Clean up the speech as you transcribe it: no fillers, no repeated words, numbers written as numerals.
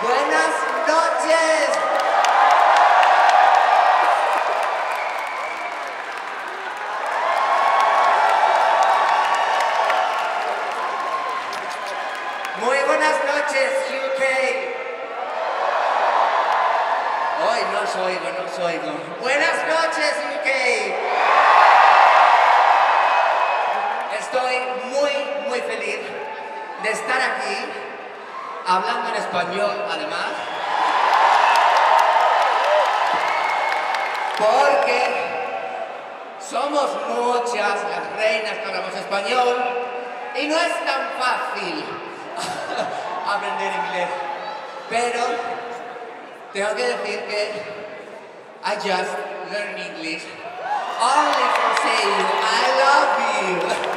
Buenas noches. Muy buenas noches, UK. Hoy no os oigo. Buenas noches, UK. Estoy muy feliz de estar aquí, hablando en español además, porque somos muchas las reinas que hablamos español y no es tan fácil aprender inglés, pero tengo que decir que I just learned English only for saying I love you.